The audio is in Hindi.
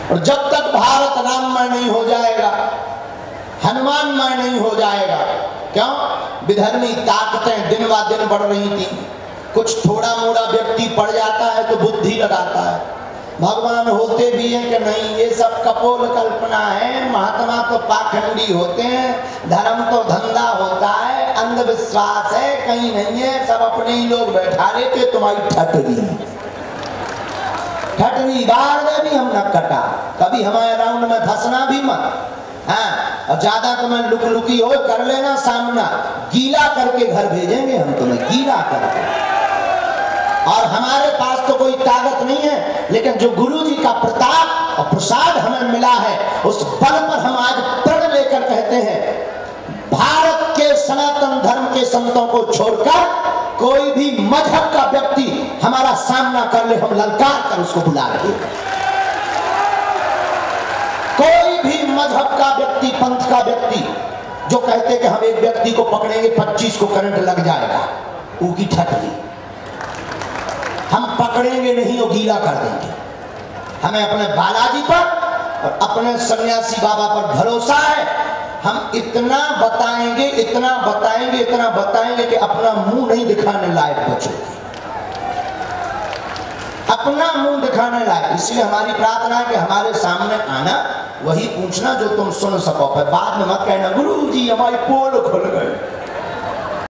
और जब तक भारत राममय नहीं हो जाएगा, हनुमानमय नहीं हो जाएगा, क्यों? विधर्मी ताकतें दिन ब दिन बढ़ रही थी। कुछ थोड़ा मोड़ा व्यक्ति पड़ जाता है तो बुद्धि लगाता है, भगवान होते भी हैं कि नहीं, ये सब कपोल कल्पना है, महात्मा तो पाखंडी होते हैं, धर्म तो धंधा होता है, अंधविश्वास है, कहीं नहीं है, सब अपने ही लोग बैठा लेते। तुम्हारी ठटरी बार में भी हम न कटा, कभी हमारे राउंड में फंसना भी मत। हाँ, और ज्यादा तुम्हें लुक लुकी हो कर लेना सामना, गीला करके घर भेजेंगे हम तुम्हें, गीला करके। और हमारे पास तो कोई ताकत नहीं है, लेकिन जो गुरु जी का प्रताप और प्रसाद हमें मिला है, उस बल पर हम आज प्रण लेकर कहते हैं, भारत के सनातन धर्म के संतों को छोड़कर कोई भी मजहब का व्यक्ति हमारा सामना कर ले, हम ललकार कर उसको बुला रहे हैं। कोई भी मजहब का व्यक्ति, पंथ का व्यक्ति जो कहते कि हम एक व्यक्ति को पकड़ेंगे 25 को करंट लग जाएगा, उनकी ठटली। हम पकड़ेंगे नहीं और गीला कर देंगे। हमें अपने बालाजी पर और अपने सन्यासी बाबा पर भरोसा है। हम इतना बताएंगे, इतना बताएंगे, इतना बताएंगे कि अपना मुंह नहीं दिखाने लायक बचोगे, अपना मुंह दिखाने लायक। इसलिए हमारी प्रार्थना है कि हमारे सामने आना, वही पूछना जो तुम सुन सको। बाद में मत कहना गुरु जी हमारी पोल खुल गए।